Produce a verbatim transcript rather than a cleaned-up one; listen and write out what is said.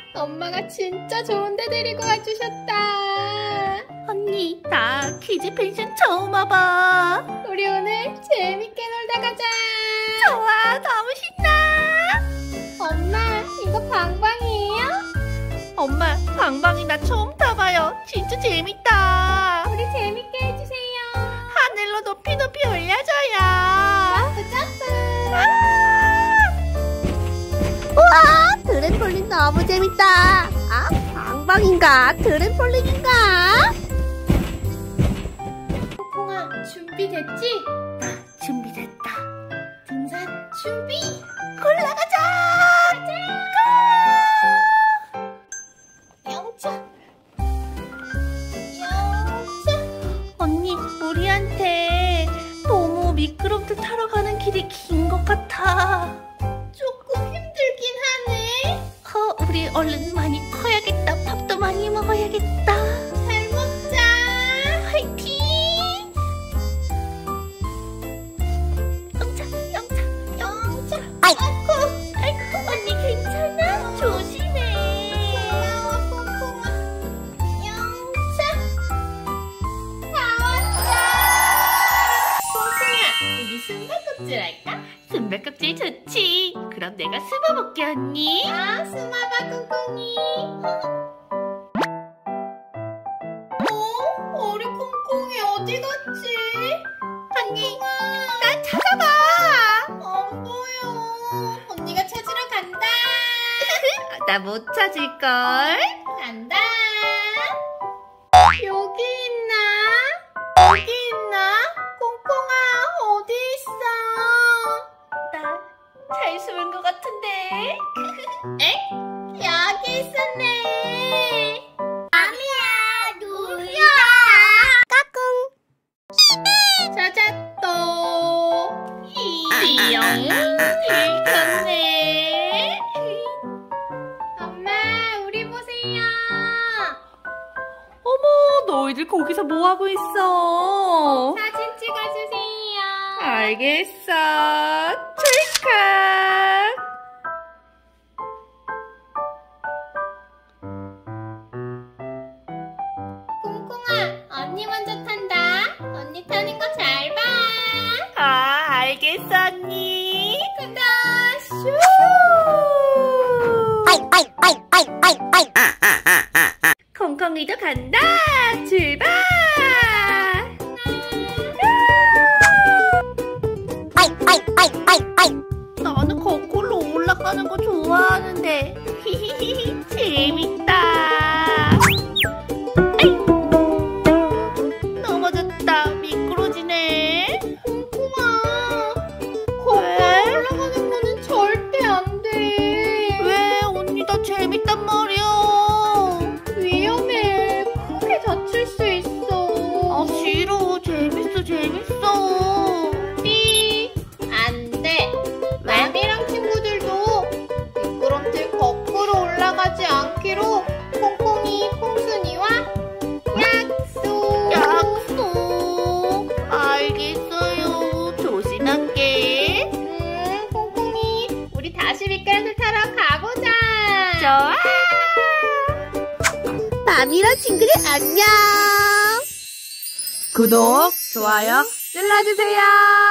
엄마가 진짜 좋은 데 데리고 와주셨다. 언니, 나 키즈 펜션 처음 와봐. 우리 오늘 재밌게 놀다 가자. 좋아, 너무 신나. 엄마, 이거 방방이에요? 엄마, 방방이 나 처음 타봐요. 진짜 재밌다. 우리 재밌게 해주세요. 하늘로 높이 높이 올려줘요. 점프 점프. 아! 우와, 트램폴린 너무 재밌다. 아, 방방인가? 트램폴린인가? 콩콩아, 준비됐지? 준비됐다. 등산 준비. 올라가자. 영차. 영차. 언니, 우리한테 너무 미끄럼틀 타러 가는 길이 긴 것 같아. 조금 힘들긴 하네. 어, 우리 얼른 많이 커야겠다. 밥도 많이 먹어야겠다. 잘 먹자. 화이팅! 영차, 영차, 영차. 아이고, 아이고, 언니 괜찮아? 조심해. 고마워, 콩콩아. 영차. 다 왔다. 콩콩아, 우리 숨바꼭질 할까? 숨바꼭질 좋지. 그럼 내가 숨어볼게, 언니. 아, 숨어봐, 콩콩이. 어? 우리 콩콩이 어디 갔지? 언니, 나 찾아봐. 안 보여. 언니가 찾으러 간다. 나 못 찾을걸? 간다. 여기 있나? 여기 있나? 콩콩아, 어디 있어? 나 잘 숨은 것 같은데. 에? 여기 있었네. 아미야, 누구야? 까꿍. 찾았또. 이용. 읽혔네. 엄마, 우리 보세요. 어머, 너희들 거기서 뭐하고 있어? 사진 찍어주세요. 알겠어. 찰칵. 콩콩아, 언니 먼저 탄다. 언니 타는 거 잘 봐. 아, 알겠어, 언니. 간다. 슈. 콩콩이도 간다. 출발. 나는 거꾸로 올라가는 거 좋아하는데. 히히히, 재밌다. 아이. 넘어졌다. 미끄러지네. 콩콩아, 거꾸로 올라가는 거는 절대 안 돼. 왜? 언니 다 재밌단 말이야. 위험해. 크게 다칠 수 있어. 아, 싫어. 재밌어, 재밌어. 삐. 안 돼. 마미랑 친구들도 미끄럼틀 거꾸로 올라가지 않기로 콩콩이, 콩순이와 약속. 약속. 알겠어요. 조심할게. 음, 콩콩이, 우리 다시 미끄럼틀 타러 가보자. 좋아. 마미랑 친구들 안녕. 구독, 좋아요 눌러주세요.